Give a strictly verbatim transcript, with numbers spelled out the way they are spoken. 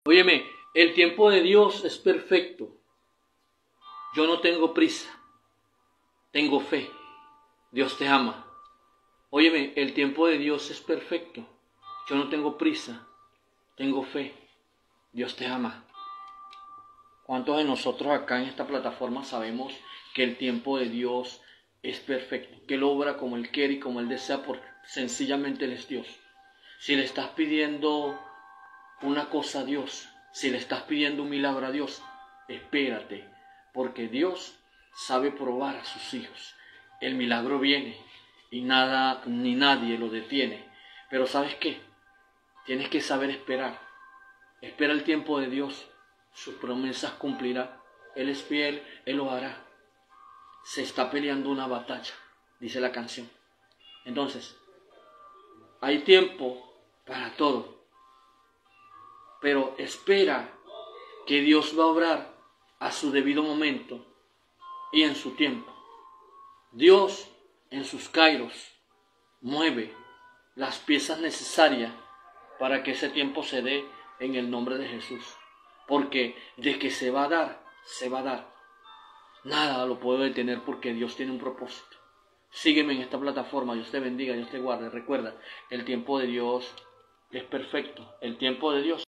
Óyeme, el tiempo de Dios es perfecto. Yo no tengo prisa, tengo fe. Dios te ama. Óyeme, el tiempo de Dios es perfecto. Yo no tengo prisa, tengo fe. Dios te ama. ¿Cuántos de nosotros acá en esta plataforma sabemos que el tiempo de Dios es perfecto? Que Él obra como Él quiere y como Él desea, porque sencillamente Él es Dios. Si le estás pidiendo una cosa a Dios, si le estás pidiendo un milagro a Dios, espérate, porque Dios sabe probar a sus hijos. El milagro viene y nada ni nadie lo detiene. Pero ¿sabes qué? Tienes que saber esperar. Espera el tiempo de Dios. Sus promesas cumplirá. Él es fiel, Él lo hará. Se está peleando una batalla, dice la canción. Entonces, hay tiempo para todo. Pero espera que Dios va a obrar a su debido momento y en su tiempo. Dios, en sus kairos, mueve las piezas necesarias para que ese tiempo se dé en el nombre de Jesús. Porque de que se va a dar, se va a dar. Nada lo puede detener porque Dios tiene un propósito. Sígueme en esta plataforma. Dios te bendiga, Dios te guarde. Recuerda, el tiempo de Dios es perfecto. El tiempo de Dios